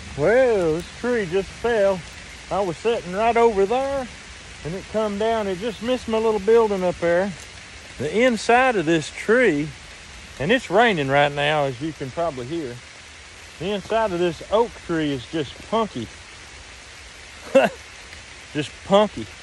Well, this tree just fell. I was sitting right over there and it come down. It just missed my little building up there. The inside of this tree, and it's raining right now, as you can probably hear. The inside of this oak tree is just punky. Just punky.